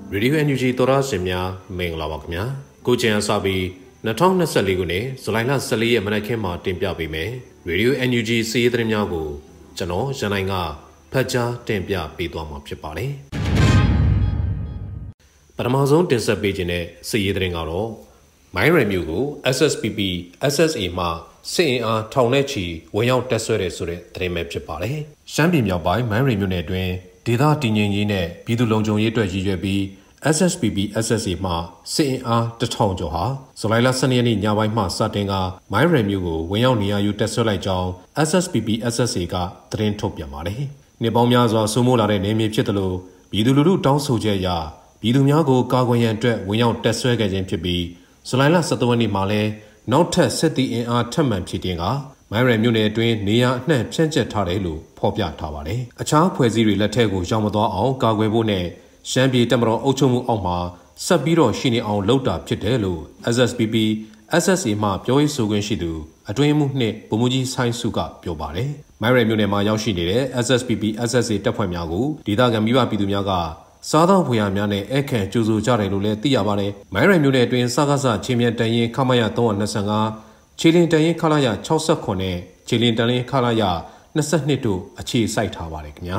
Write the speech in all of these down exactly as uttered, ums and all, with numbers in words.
Radio အန် ယူ ဂျီ သောရရှင်များမင်္ဂလာပါခင်ဗျာကိုကျန်အစပြီး၂၀၂၄ခုနှစ်ဇူလိုင်လ၁၄ရက်မနက်ခင်းမှာတင်ပြပေးမယ် Radio အန် ယူ ဂျီ စီးရီးသတင်းများကိုကျွန်တော်ရန်နိုင်ကဖတ်ကြားတင်ပြပေးသွားမှာဖြစ်ပါတယ်ပထမဆုံးတင်ဆက်ပေးခြင်းတဲ့စီးရီးသတင်းကတော့မိုင်းရယ်မျိုးကို S S P P S S A မှစစ်အင်အားထောင်နဲ့ချီဝင်ရောက်တက်ဆွဲတဲ့ဆိုတဲ့သတင်းပဲဖြစ်ပါတယ်ရှမ်းပြည်မြောက်ပိုင်းမိုင်းရယ်မျိုးနယ်အတွင်းဒေသတည်ငြိမ်ရေးနဲ့ပြည်သူ့လုံခြုံရေးအတွက်ရည်ရွယ်ပြီး S S P P S S A မှစစ်အင်အားတစ်ထောင်ကျော်ဟာဇူလိုင်လ၁၂ရက်နေ့ညပိုင်းမှစတင်ကမိုင်းရယ်မျိုးကိုဝင်ရောက်နေရာယူတက်ဆွဲလိုက်ကြောင်း S S P P S S A ကသတင်းထုတ်ပြန်ပါတယ်။နှစ်ပေါင်းများစွာစိုးမိုးလာတဲ့နေမြေဖြစ်တယ်လို့ပြည်သူလူထုတောင်းဆိုချက်အရပြည်သူများကိုကာကွယ်ရန်အတွက်ဝင်ရောက်တက်ဆွဲခဲ့ခြင်းဖြစ်ပြီးဇူလိုင်လ၁၃ရက်နေ့မှာလည်းနောက်ထပ်စစ်တီအင်အားထပ်မံဖြည့်တင်းကမိုင်းရယ်မြို့နယ်အတွင်းနေရာအနှံ့ဖြန့်ကျက်ထားတယ်လို့ဖော်ပြထားပါတယ်။အခြားဖွဲ့စည်းတွေလက်ထက်ကိုရောက်မသွားအောင်ကာကွယ်ဖို့နဲ့ရှမ်းပြည်တပ်မတော်အုပ်ချုပ်မှုအောက်မှာဆက်ပြီးတော့ရှိနေအောင်လုပ်တာဖြစ်တယ်လို့ S S P P S S A မှပြောရေးဆိုခွင့်ရှိသူအတွင်းမှုနှစ်ဗိုလ်မှူးကြီးဆိုင်းစုကပြောပါတယ်။မိုင်းရယ်မြို့နယ်မှာရောက်ရှိနေတဲ့ S S P P S S A တပ်ဖွဲ့များကိုဒေသခံမိဘပြည်သူများကစားသောက်ဖွယ်ရာများနဲ့အခန့်ကြိုဆိုကြတယ်လို့လည်းသိရပါတယ်။မိုင်းရယ်မြို့နယ်အတွင်းစကားစချင်းမြန်တန်ရင်ခမရ၃၂၅ခြေလင်တန်ရင်ခလာရ၆၇နဲ့ခြေလင်တန်ရင်ခလာရ၂၂တို့အခြေစိုက်ထားပါတယ်ခင်ဗျာ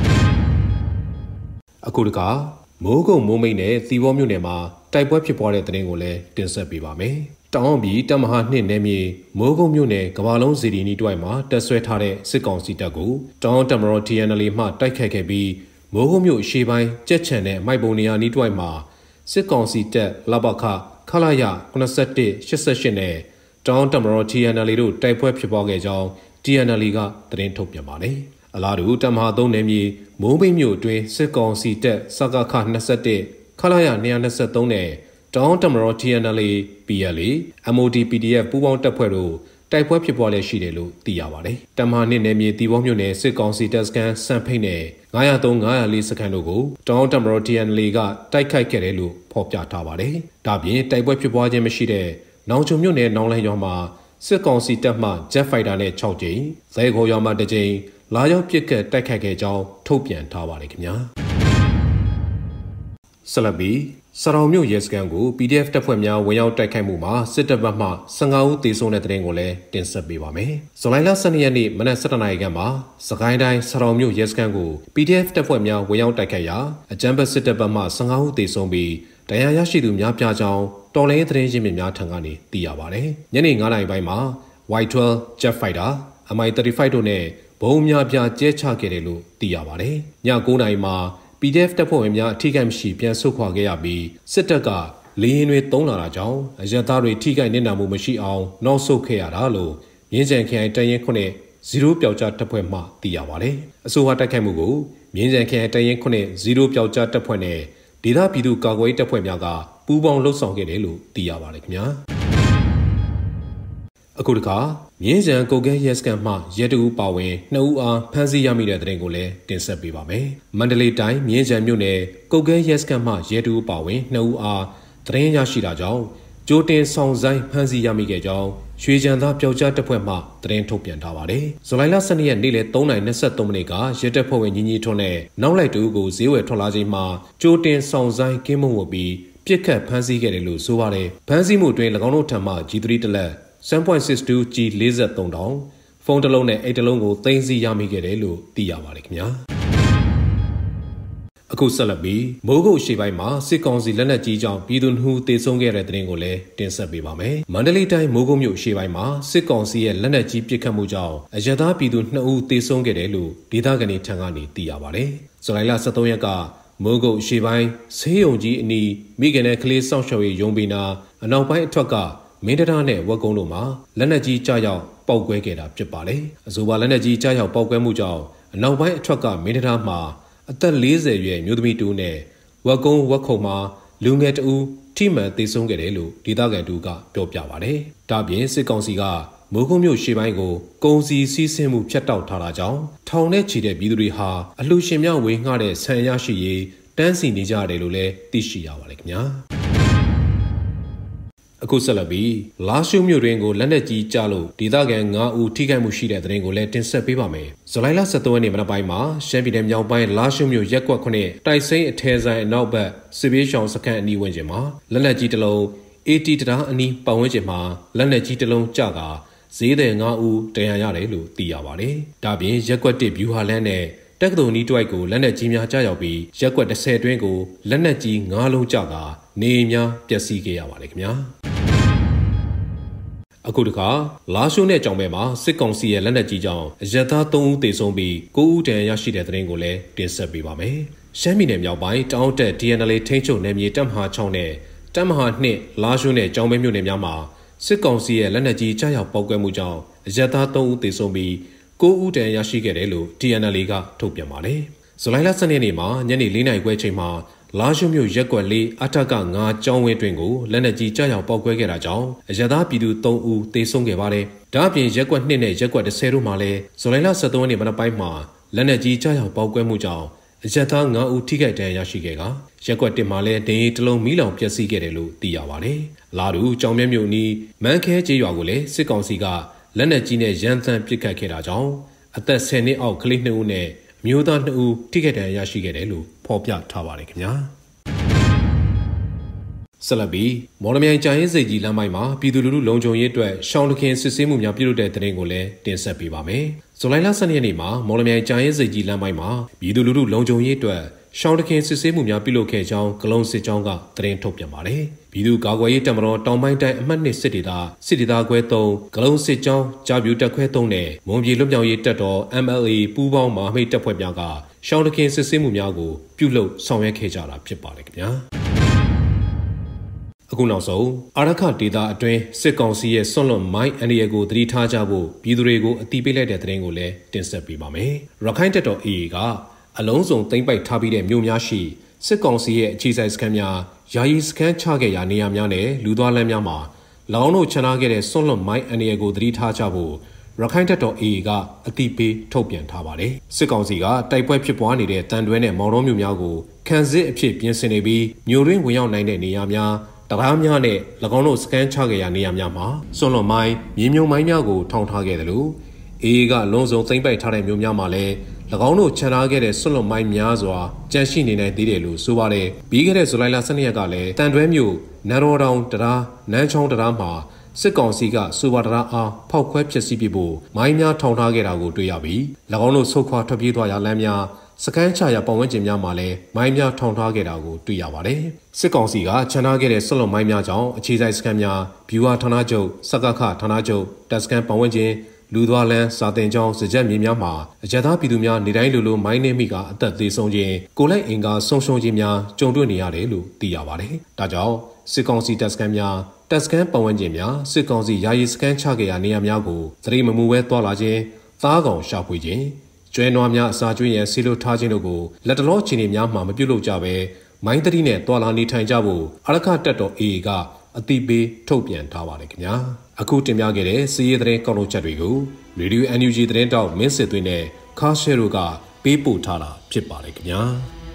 အခုတကမိုးကုံမိုးမိတ်နဲ့သီပေါမြို့နယ်မှာတိုက်ပွဲဖြစ်ပွားတဲ့သတင်းကိုလည်းတင်ဆက်ပေးပါမယ်တောင်ပြည်တပ်မဟာနှစ်နယ်မြေမိုးကုံမြို့နယ်ကဘာလုံးစီဒီနီတွိုင်မှာတက်ဆွဲထားတဲ့စစ်ကောင်စီတပ်ကိုတောင်တပ်မတော် T N L A မှတိုက်ခတ်ခဲ့ပြီးမိုးကုံမြို့ရှေ့ပိုင်းကြက်ချန်တဲ့မိုက်ပုံနေရာနီးတွိုင်မှာစစ်ကောင်စီတပ်လဘခခလာရ၉၁ ၈၈နဲ့တောင်တပ်မတော် T N L A တို့တိုက်ပွဲဖြစ်ပွားခဲ့ကြောင်း T N L A ကသတင်းထုတ်ပြန်ပါတယ်အလားတူတပ်မဟာသုံးနယ်မြေမိုးမိတ်မြို့အတွင်းစစ်ကောင်စီတပ်စကခ၂၁ခလာရ၂၂၃နဲ့တောင်တပ်မတော် T N L A P L A M O D P D F ပူးပေါင်းတပ်ဖွဲ့တို့တိုက်ပွဲဖြစ်ပွားလျက်ရှိတယ်လို့သိရပါတယ်။တပ်မဟာနှစ်နယ်မြေတီဘောမြို့နယ်စစ်ကောင်စီတပ်စခန်းစံဖိတ်နဲ့၅၀၃ ၅၀၄စခန်းတို့ကိုတောင်တပ်မတော် T N L A ကတိုက်ခိုက်ခဲ့တယ်လို့ဖော်ပြထားပါတယ်။ဒါပြင်တိုက်ပွဲဖြစ်ပွားခြင်းမရှိတဲ့နောင်ချုံမြို့နယ်နောင်လန်းရွာမှာစစ်ကောင်စီတပ်မှ Jet Fighter နဲ့၆ကြိမ်၊ဇဲခေါ်ရွာမှာတစ်ကြိမ်လာရောက်ပစ်ကတ်တိုက်ခိုက်ခဲ့ကြောင်းထုတ်ပြန်ထားပါတယ်ခင်ဗျာဆလဘီစရောင်မြို့ရဲစခန်းကို P D F တပ်ဖွဲ့များဝင်ရောက်တိုက်ခိုက်မှုမှာစစ်တပ်ဘက်မှ၁၅ဦးသေဆုံးတဲ့တဲ့တင်ကိုလည်းတင်ဆက်ပေးပါမယ်။ဇူလိုင်လ၁၂ရက်နေ့မနက်၁၇နာရီခန့်မှာစကိုင်းတိုင်းစရောင်မြို့ရဲစခန်းကို P D F တပ်ဖွဲ့များဝင်ရောက်တိုက်ခိုက်ရာအကြမ်းဖက်စစ်တပ်ဘက်မှ၁၅ဦးသေဆုံးပြီးတရားရရှိသူများပြားကြောင်းတော်လိုင်းသတင်းရင်းမြစ်များထံကနေသိရပါတယ်။ညနေ၅နာရီပိုင်းမှာ Y ၁၂ Jet Fighter M I ၃၅တို့နဲ့ဘုံများပြားကျဲချခဲ့တယ်လို့သိရပါတယ်။ည၉နာရီမှာ P D F တပ်ဖွဲ့ဝင်များအထိကိမရှိပြန်ဆုတ်ခွာခဲ့ရပြီးစစ်တပ်ကလေရင်တွေတုံးလာတာကြောင့်အရက်သားတွေထိခိုက်နစ်နာမှုမရှိအောင်နောက်ဆုတ်ခဲ့ရတာလို့မြင်းကြံခရိုင်တရင်ခုနှစ်ဇီရိုပျောက်ကြားတပ်ဖွဲ့မှသိရပါတယ်။အဆိုပါတိုက်ခိုက်မှုကိုမြင်းကြံခရိုင်တရင်ခုနှစ်ဇီရိုပျောက်ကြားတပ်ဖွဲ့နဲ့ဒေသပြည်သူ့ကာကွယ်ရေးတပ်ဖွဲ့များကပူးပေါင်းလှုပ်ဆောင်ခဲ့တယ်လို့သိရပါတယ်ခင်ဗျာအခုတခါမြင်းကြံကုတ်ကဲရဲစခန်းမှရဲတဦးပါဝင်နှစ်ဦးအားဖမ်းဆီးရမိတဲ့တဲ့တင်ကိုလည်းတင်ဆက်ပေးပါမယ်မန္တလေးတိုင်းမြင်းကြံမြို့နယ်ကုတ်ကဲရဲစခန်းမှရဲတဦးပါဝင်နှစ်ဦးအားသတင်းရရှိတာကြောင့်ကြိုတင်ဆောင်ဆိုင်ဖမ်းဆီးရမိခဲ့ကြောင်းရွှေကြံသားပျောက်ကြားတပ်ဖွဲ့မှသတင်းထုတ်ပြန်ထားပါတယ်ဇူလိုင်လ၁၂ရက်နေ့လယ်၃နာရီ၂၃မိနစ်ကရဲတပ်ဖွဲ့ဝင်ညီညီထွန်းနဲ့နောက်လိုက်တူကိုဈေးဝယ်ထွက်လာချိန်မှာကြိုတင်ဆောင်ဆိုင်ကင်းမုံဝတ်ပြီးပြစ်ခတ်ဖမ်းဆီးခဲ့တယ်လို့ဆိုပါတယ်ဖမ်းဆီးမှုတွင်၎င်းတို့ထံမှ G ၃ တလက်seven point six two G ၄၃တောင်ဖုန်းတစ်လုံးနဲ့အိတ်တစ်လုံးကိုသိမ်းဆည်းရမိခဲ့တယ်လို့သိရပါတယ်ခင်ဗျာအခုဆက်လက်ပြီးမိုးကုတ်ရှေ့ပိုင်းမှာစစ်ကောင်စီလက်နက်ကြီးကြောင့်ပြည်သူနှူးတေဆုံးခဲ့တဲ့တဲ့တင်ကိုလည်းတင်ဆက်ပေးပါမယ်မန္တလေးတိုင်းမိုးကုတ်မြို့ရှေ့ပိုင်းမှာစစ်ကောင်စီရဲ့လက်နက်ကြီးပစ်ခတ်မှုကြောင့်အရသာပြည်သူနှစ်ဦးတေဆုံးခဲ့တယ်လို့ဒေသခံတွေထံကနေသိရပါတယ်ဇူလိုင်လ၁၃ရက်ကမိုးကုတ်ရှေ့ပိုင်းဆေးရုံကြီးအနီးမိခင်နဲ့ကလေးစောင့်ရှောက်ရေးရုံးပင်နာအနောက်ပိုင်းအထွက်ကမင်းတရားနဲ့ဝက်ကုန်းတို့မှာလက်နက်ကြီးကြားရောက်ပောက်ကွဲခဲ့တာဖြစ်ပါတယ်။အဆိုပါလက်နက်ကြီးကြားရောက်ပောက်ကွဲမှုကြောင့်အနောက်ပိုင်းအထွက်ကမင်းတရားမှာအသက်၄၀ရွယ်မျိုးသမီးတူနဲ့ဝက်ကုန်းဝက်ခုံမှာလူငယ်တဦးထိမှန်သေဆုံးခဲ့တယ်လို့ဒေသခံတို့ကပြောပြပါတယ်။ဒါပြင်စစ်ကောင်စီကမိုးကုံမြို့ရှေ့ပိုင်းကိုကုန်စည်စီးဆင်းမှုဖြတ်တောက်ထားတာကြောင့်ထောင်နဲ့ချီတဲ့ပြည်သူတွေဟာအလှူရှင်များဝေငှတဲ့ဆန်ရရှိရေးတန်းစီနေကြတယ်လို့လည်းသိရှိရပါတယ်ခင်ဗျာ။အခုဆက်လက်ပြီးလာရှုမြို့တွင်ကိုလက်နက်ကြီးကျလို့ဒေသခံငါးဦးထိခိုက်မှုရှိတဲ့တဲ့ရင်ကိုလည်းတင်ဆက်ပေးပါမယ်။ဇူလိုင်လဆယ်သုံးရက်နေ့မနက်ပိုင်းမှာရှမ်းပြည်နယ်မြောက်ပိုင်းလာရှုမြို့ရက်ကွက်ခုနှစ်တိုက်စိမ်းအထဲဆိုင်အနောက်ဘက်စစ်ဘေးရှောင်စခန်းအနီးဝန်းကျင်မှာလက်နက်ကြီးတစ်လုံးအေတီတရားအနီးပတ်ဝန်းကျင်မှာလက်နက်ကြီးတစ်လုံးကျကာဈေးသည်ငါးဦးတရန်ရတယ်လို့သိရပါတယ်။ဒါပြင်ရက်ကွက်တစ်ဗျူဟာလန်းနဲ့တက္ကသိုလ်နီးတွိုက်ကိုလက်နက်ကြီးများကြားရောက်ပြီးရက်ကွက်တစ်ဆယ်တွင်းကိုလက်နက်ကြီးငါးလုံးကျကာနေအိမ်များပျက်စီးခဲ့ရပါတယ်ခင်ဗျာ။အခုတခါလာရှိုးနဲ့ကြောင်ပဲမှာစစ်ကောင်စီရဲ့လက်နက်ကြီးကြောင့်အရက်သားသုံးဦးသေဆုံးပြီးကိုးဦးတန်ရရှိတဲ့တဲ့ရင်ကိုလည်းတင်ဆက်ပေးပါမယ်။ရှမ်းပြည်နယ်မြောက်ပိုင်းတောင်တက် ဒီအန်အယ်လ် ထိန်းချုပ်နယ်မြေတပ်မဟာ၆နဲ့တပ်မဟာ၂လာရှိုးနဲ့ကြောင်ပဲမြို့နယ်များမှာစစ်ကောင်စီရဲ့လက်နက်ကြီးကြားရောက်ပောက်ကွဲမှုကြောင့်အရက်သားသုံးဦးသေဆုံးပြီးကိုးဦးတန်ရရှိခဲ့တယ်လို့ ဒီအန်အယ်လ် ကထုတ်ပြန်ပါတယ်။ဇူလိုင်လဆယ်ရက်နေ့မှာညနေလေးနာရီခွဲချိန်မှာလာရှိုးမြို့ရက်ကွက်လေးအထက်ကငါးကျောင်းဝင်းတွင်ကိုလက်နက်ကြီးကြားရောက်ပောက်ကွဲခဲ့တာကြောင့်အရက်သားပြည်သူသုံးဦးသေဆုံးခဲ့ပါတယ်။ဒါ့အပြင်ရက်ကွက်နှစ်နဲ့ရက်ကွက်တစ်ဆယ်တို့မှာလည်းဇူလိုင်လဆယ်သုံးရက်နေ့မနက်ပိုင်းမှာလက်နက်ကြီးကြားရောက်ပောက်ကွဲမှုကြောင့်အရက်သားငါးဦးထိခိုက်ဒဏ်ရာရရှိခဲ့ကရက်ကွက်တစ်မှာလည်းဒိန်ရီတစ်လုံးမီးလောင်ပျက်စီးခဲ့တယ်လို့သိရပါတယ်။လာတူကြောင်မြမြို့နီးမန်းခဲကျေးရွာကိုလည်းစစ်ကောင်စီကလက်နက်ကြီးနဲ့ရန်တမ်းပစ်ခတ်ခဲ့တာကြောင့်အသက်ဆယ်နှစ်အောက်ကလေးနှစ်ဦးနဲ့အမျိုးသားနှစ်ဦးထိခိုက်ဒဏ်ရာရရှိခဲ့တယ်လို့ဖော်ပြထားပါတယ်ခင်ဗျာ။ဆက်လက်ပြီးမော်လမြိုင်ကြာရင်စိတ်ကြီးလမ်းပိုင်းမှာပြည်သူလူထုလုံခြုံရေးအတွက်ရှောင်းတခင်စစ်ဆေးမှုများပြုလုပ်တဲ့တဲ့ရင်ကိုလည်းတင်ဆက်ပေးပါမယ်။ဇူလိုင်လဆယ်ရက်နေ့မှာမော်လမြိုင်ကြာရင်စိတ်ကြီးလမ်းပိုင်းမှာပြည်သူလူထုလုံခြုံရေးအတွက်ရှောင်းတခင်စစ်ဆေးမှုများပြုလုပ်ခဲ့ကြောင်းကလုံစစ်ကြောင်းကတဲ့ရင်ထုတ်ပြန်ပါတယ်။ပြည်သူ့ကာကွယ်ရေးတပ်မတော်တောင်ပိုင်းတိုင်းအမှတ်နှစ်စစ်ဒေသစစ်ဒေသခွဲသုံးကလုံစစ်ကြောင်းကြားပြူတပ်ခွဲသုံးနဲ့မွန်ပြည်လွတ်မြောက်ရေးတပ်တော် အမ်အယ်လ်အေ ပူးပေါင်းမဟာမိတ်တပ်ဖွဲ့များကရှောင်းတခင်စစ်ဆေးမှုများကိုပြုလုပ်ဆောင်ရွက်ခဲ့ကြတာဖြစ်ပါတယ်ခင်ဗျာ။အခုနောက်ဆုံးအာရခဒေတာအတွင်းစစ်ကောင်စီရဲ့ဆွန့်လွတ်မိုင်းအန်ဒီယေကိုသတိထားကြဖို့ပြည်သူတွေကိုအတိပေးလိုက်တဲ့သတင်းကိုလည်းတင်ဆက်ပေးပါမယ်။ရခိုင်တပ်တော် အေအေ ကအလုံးစုံသိမ်းပိုက်ထားပြီးတဲ့မြို့များရှိစစ်ကောင်စီရဲ့အခြေစိုက်စခန်းများယာယီစခန်းချခဲ့ရာနေရာများနဲ့လူသွားလမ်းများမှာ၎င်းတို့ချနာခဲ့တဲ့ဆွန့်လွတ်မိုင်းအန်ဒီယေကိုသတိထားကြဖို့ရခိုင်တပ်တော် အေအေ ကအတိပေးထုတ်ပြန်ထားပါတယ်။စစ်ကောင်စီကတိုက်ပွဲဖြစ်ပွားနေတဲ့တန်တွဲနဲ့မော်တော်မြို့များကိုခံစစ်အဖြစ်ပြင်ဆင်နေပြီးမြို့ရင်းဝင်ရောက်နိုင်တဲ့နေရာများတရားများနဲ့၎င်းတို့စကန်ချခဲ့ရာနေရာများမှာစွန့်လွတ်မိုင်းမြေမြုံမိုင်းများကိုထောင်ထားခဲ့တယ်လို့အေအေကလုံးစုံသိမ်းပိုက်ထားတဲ့မြို့များမှာလည်း၎င်းတို့ချန်ထားခဲ့တဲ့စွန့်လွတ်မိုင်းများစွာကြန့်ရှိနေနိုင်သေးတယ်လို့ဆိုပါတယ်ပြီးခဲ့တဲ့ဇူလိုင်လဆယ်ရက်နေ့ကလည်းတန်တွဲမြို့နန်တော်တောင်တရားနန်းချောင်းတရားမှာစစ်ကောင်စီကစူပါတရားအားဖောက်ခွဲဖျက်ဆီးပစ်ဖို့မိုင်းများထောင်ထားခဲ့တာကိုတွေ့ရပြီး၎င်းတို့ဆုတ်ခွာထွက်ပြေးသွားရာလမ်းများစကန်ချရာပတ်ဝန်းကျင်များမှာလည်းမိုင်းများထောင်ထားခဲ့တာကိုတွေ့ရပါတယ်။စစ်ကောင်စီကချန်ထားခဲ့တဲ့ဆွတ်လွတ်မိုင်းများကြောင့်အခြေစိုက်စကန်များဗျူဟာဌာနချုပ်စကခဌာနချုပ်တပ်စကန်ပတ်ဝန်းကျင်လူသွားလန်းစာတင်ကျောင်းစကြက်မြေများမှာအကြမ်းသားပြည်သူများနေတိုင်းလိုလိုမိုင်းနှင်းမိကအသက်သေဆုံးခြင်းကိုလိုက်အင်ကာဆုံးရှုံးခြင်းများကြုံတွေ့နေရတယ်လို့သိရပါတယ်။ဒါကြောင့်စစ်ကောင်စီတပ်စကန်များတပ်စကန်ပတ်ဝန်းကျင်များစစ်ကောင်စီယာယီစကန်ချခဲ့ရာနေရာများကိုသတိမမူဝဲတွာလာခြင်းသားကောင်ရှာဖွေခြင်းကျွဲနွားများအစာကျွေးရန်ဆီလိုထားခြင်းတို့ကိုလက်တလောခြေနေများမှမပြုတ်လို့ကြပဲမိုင်းတတိနဲ့တွာလာနေထိုင်ကြဖို့အရခတပ်တော် အေအေ ကအတိပေးထုတ်ပြန်ထားပါတယ်ခင်ဗျာအခုတင်ပြခဲ့တဲ့စီးရဲသတင်းကောက်လို့ချက်တွေကိုရေဒီယို အန်ယူဂျီ သတင်းတောက်မင်းစစ်သွင်းနဲ့ခါရှဲတို့ကပေးပို့ထားတာဖြစ်ပါတယ်ခင်ဗျာ